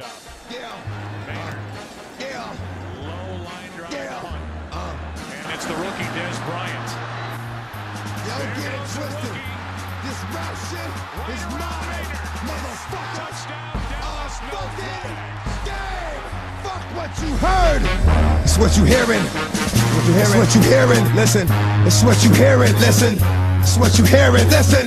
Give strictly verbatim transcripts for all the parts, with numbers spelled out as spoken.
shot. Yeah. Maynard. Yeah. Low line drive Yeah. punt. Uh. And it's the rookie Dez Bryant. Yo, There get it goes the twisted. rookie. This rap shit Right is around mine, Maynard. motherfucker. Touchdown, Dallas. No Fucking flags. game. Fuck what you heard. It's what you hearing. What you hearing. It's what you hearing. Listen. It's what you hearing. Listen. It's what you hearing. Listen.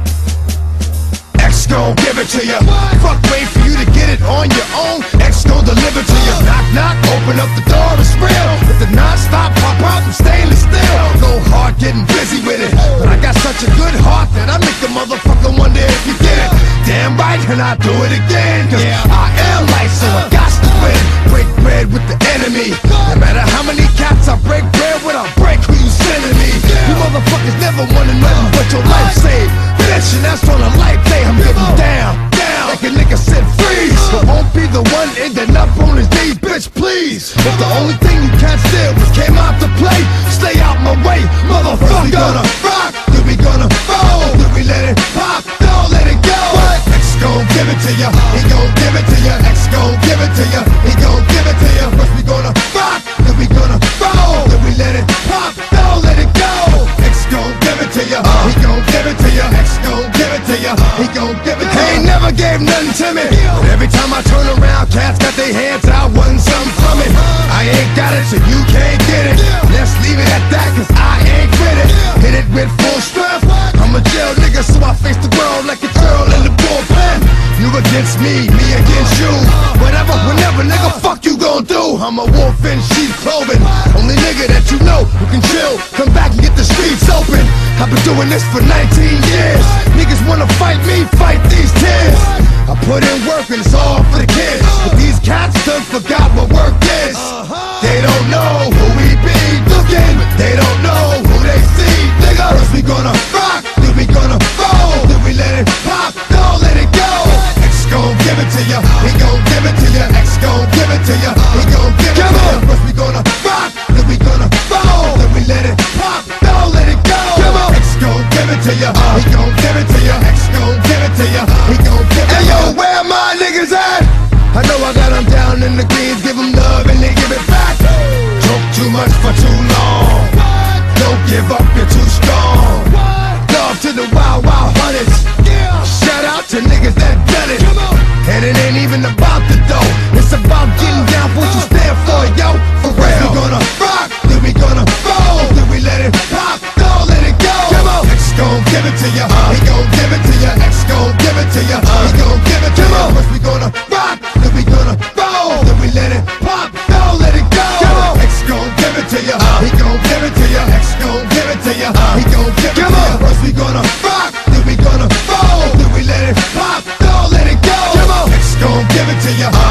X gon' give it to you. Fuck, wait for you to get it on your own. X gon' deliver to you. Knock, knock, open up the door, it's real. With the non-stop pop out and stainless steel. Go hard, getting busy with it. But I got such a good heart that I make a motherfucker wonder if you get it. Damn right, and I do it again. Cause I am light, so I got to win. Break bread with the enemy. No matter how many cats I break bread with, I break who you sending me. You motherfuckers never wanted nothing but your life saved. Bitch, and that's on a life day. I'm getting down, down, like a nigga said freeze. But won't be the one ending up on his knees, bitch, please. If the only thing you can't steal was came out to play, stay out my way, motherfucker. We gonna rock, then we gonna roll, then we let it pop, don't let it go. X gon' give it to ya, he gon' give it to ya. X gon' give it to ya, he gon' give it to ya. First we gonna rock, then we gonna roll, then we let it pop, don't let it go. X gon' give it to ya, he gon' give it to ya. X gon' give it to ya, he gon' give it to ya. He ain't never gave nothing to me, but every time I turn around, cats got their hands out, wanting something from it. I ain't got it, so you can't get it. Let's leave it at that, cause I ain't with it. Hit it with full strength. I'm a jail nigga, so I face the world like a girl in the bullpen. You against me, me against you. Whatever, whenever, nigga, fuck you gon' do. I'm a wolf in sheep's clothing. Only nigga that you know who can chill, come back and get the streets open. I've been doing this for nineteen years. Niggas wanna fight me, fight these tears. I put in work and it's all for the kids. But these cats done forgot what work is. They don't know who we be looking. They don't know who they see, nigga. First we gonna rock, then we gonna roll, then we let it pop, don't let it go. X gon' give it to ya, he gon' give it to ya. X gon' give it to ya, he gon' give it to ya. First we gonna rock, then we gonna roll, then we let it pop, don't let it go. X gon' give it to ya, he gon' give it to ya. X gon' give it to ya, he gon' give it to ya. Hey yo, where my niggas at? I know I got them down in the greens, give them love and they give it back. Talk too much for too long. Don't give up, you're too strong. Love to the wild, wild hunters. Shout out to niggas that done it. And it ain't even about the dough. It's about getting down for what you stand for, yo. For real. We gonna rock, then we gonna roll, then we let it pop, don't let it go. X gon' give it to ya, he gon' give it to ya. X gon' give it to ya, he gon' give it to ya. First we gonna rock, then we gonna roll, then we let it pop, don't let it go. X gon' give it to ya, he gon' give it to ya. X gon' give it to ya, he gon' give it to ya. First we gonna rock, then we gonna roll, then we let it pop, don't let it go. X gon' give it to ya,